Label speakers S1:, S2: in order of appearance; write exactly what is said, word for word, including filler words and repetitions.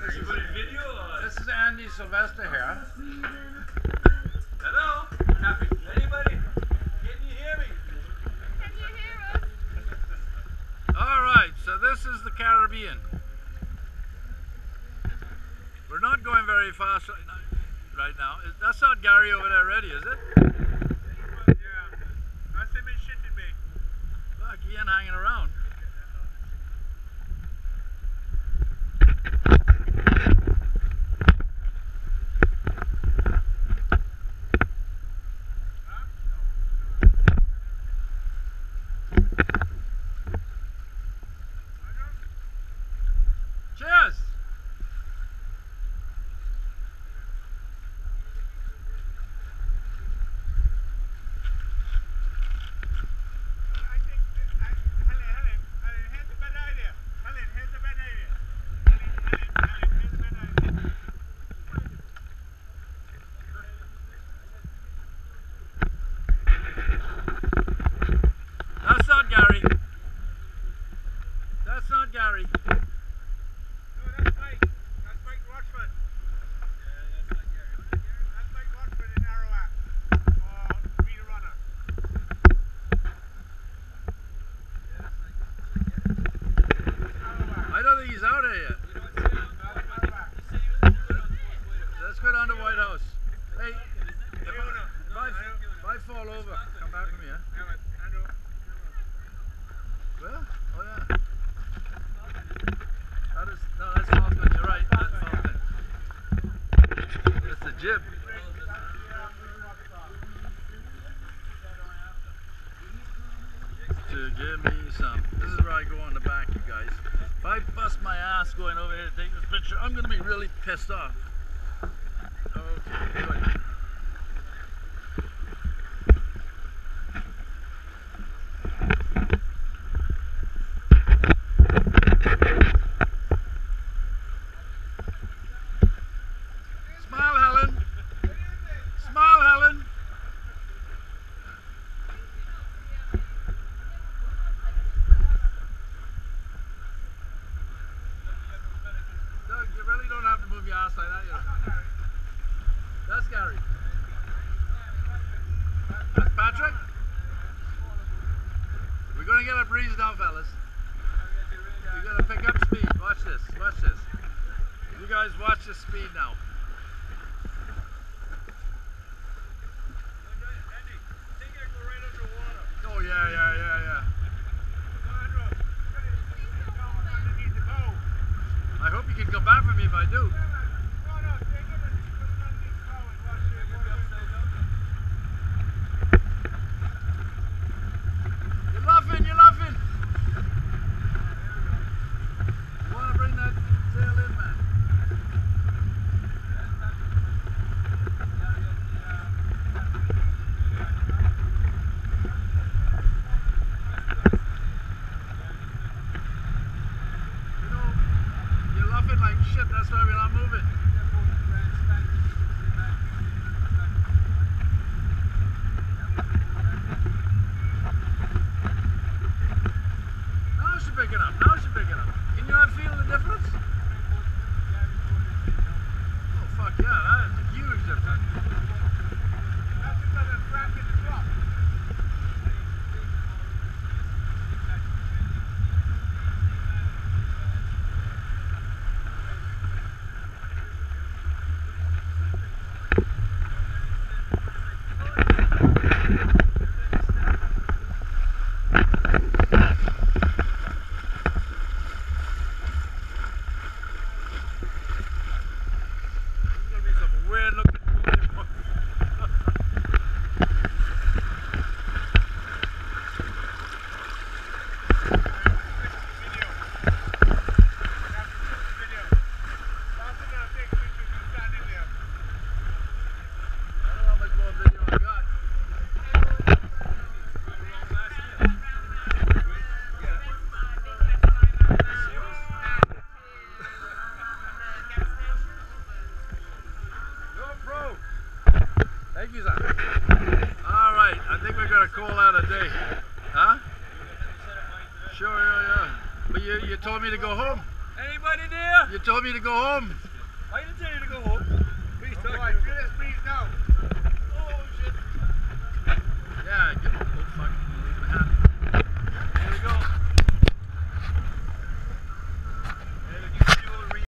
S1: This is,
S2: video or?
S1: this is Andy Sylvester here.
S2: Hello? Anybody? Can you hear me?
S3: Can you hear us?
S1: Alright, so this is the Caribbean. We're not going very fast right now. Right now. That's not Gary over there ready, is it?
S2: Yeah. That's him shitting me.
S1: Look, he ain't hanging around. Cheers! That's not Gary. That's not Gary.
S2: No, that's Mike. That's Mike Rochford. Yeah, that's not Gary. That's Mike Rochford in Arawak. Or Speed Runner. Yeah, that's like, Arawak.
S1: I don't think he's out there yet.
S2: You know what's saying? Arawak. You said he was in the middle of the White House.
S1: Let's go down to White House. Hey, if I,
S2: Hey, Una.
S1: if I, if I fall over, come back for me, huh?
S2: Yeah, but I know.
S1: Well, oh yeah. That is, no, that's Falcon, you're right, that's Falcon. It's the jib. To give me some. This is where I go on the back, you guys. If I bust my ass going over here to take this picture, I'm going to be really pissed off. Okay, good. Smile, Helen. Smile, Helen. Doug, you really don't have to move your ass like that, you know. That's Gary. That's Patrick. We're going to get a breeze now, fellas. You're going to pick up speed. Watch this. Watch this. You guys watch the speed now. Oh, yeah, yeah, yeah, yeah. I hope you can come back for me if I do. You're laughing, you're laughing. You want to bring that tail in, man? You know, you're laughing like shit, that's why we're not moving. Now she's picking up, now she's picking up. Can you not feel the difference? Oh fuck yeah, that is a huge difference.
S2: That's because of crack in the drop.
S1: There's gonna be some weird looking movie. I don't know how much more video I got. GoPro. Thank you, sir. All right, I think we're gonna call that a day. Huh? Sure, yeah, yeah. But you, you told me to go home.
S2: Anybody there?
S1: You told me to go home.